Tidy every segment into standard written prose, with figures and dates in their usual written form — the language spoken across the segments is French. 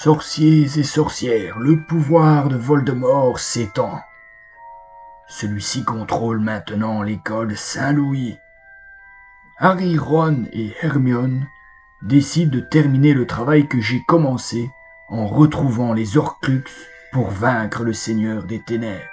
Sorciers et sorcières, le pouvoir de Voldemort s'étend. Celui-ci contrôle maintenant l'école Saint-Louis. Harry, Ron et Hermione décident de terminer le travail que j'ai commencé en retrouvant les Horcruxes pour vaincre le Seigneur des Ténèbres.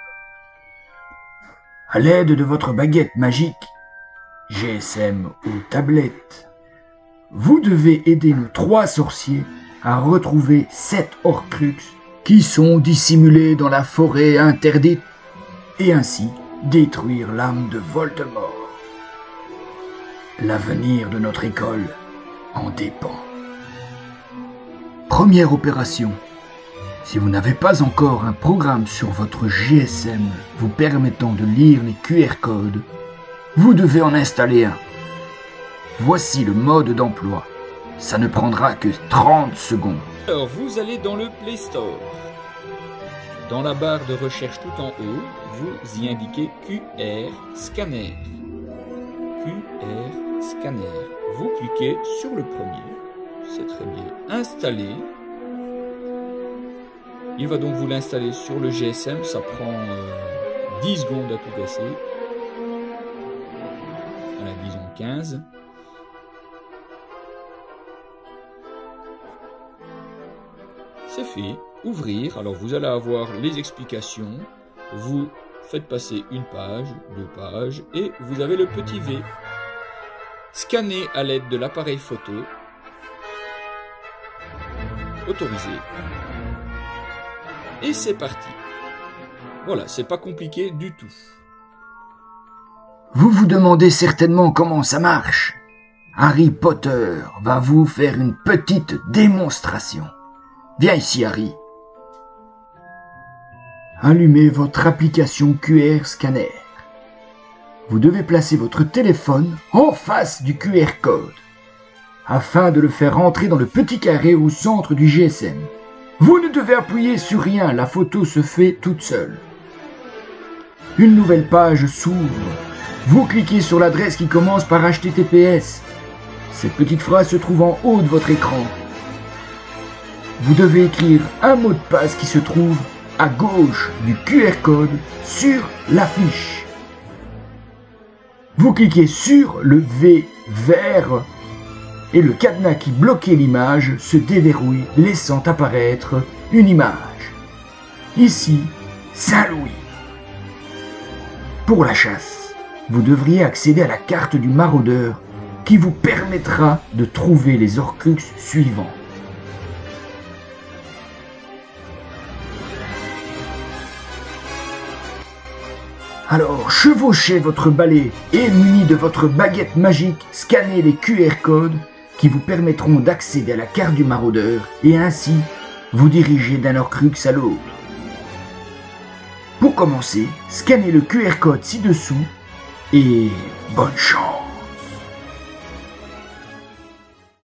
À l'aide de votre baguette magique, GSM ou tablette, vous devez aider nos 3 sorciers à retrouver 7 Horcruxes qui sont dissimulés dans la forêt interdite et ainsi détruire l'âme de Voldemort. L'avenir de notre école en dépend. Première opération. Si vous n'avez pas encore un programme sur votre GSM vous permettant de lire les QR codes, vous devez en installer un. Voici le mode d'emploi. Ça ne prendra que 30 secondes. Alors, vous allez dans le Play Store. Dans la barre de recherche tout en haut, vous y indiquez QR Scanner. QR Scanner. Vous cliquez sur le premier. C'est très bien installé. Il va donc vous l'installer sur le GSM. Ça prend 10 secondes à tout casser. Voilà, disons 15. C'est fait. Ouvrir. Alors vous allez avoir les explications. Vous faites passer une page, 2 pages et vous avez le petit V. Scannez à l'aide de l'appareil photo. Autorisé. Et c'est parti. Voilà, c'est pas compliqué du tout. Vous vous demandez certainement comment ça marche. Harry Potter va vous faire une petite démonstration. Viens ici, Harry. Allumez votre application QR Scanner. Vous devez placer votre téléphone en face du QR code afin de le faire entrer dans le petit carré au centre du GSM. Vous ne devez appuyer sur rien, la photo se fait toute seule. Une nouvelle page s'ouvre. Vous cliquez sur l'adresse qui commence par HTTPS. Cette petite phrase se trouve en haut de votre écran. Vous devez écrire un mot de passe qui se trouve à gauche du QR code sur l'affiche. Vous cliquez sur le V vert et le cadenas qui bloquait l'image se déverrouille, laissant apparaître une image. Ici, Saint-Louis. Pour la chasse, vous devriez accéder à la carte du maraudeur qui vous permettra de trouver les Horcruxes suivants. Alors, chevauchez votre balai et muni de votre baguette magique, scannez les QR codes qui vous permettront d'accéder à la carte du maraudeur et ainsi vous diriger d'un Horcrux à l'autre. Pour commencer, scannez le QR code ci-dessous et bonne chance!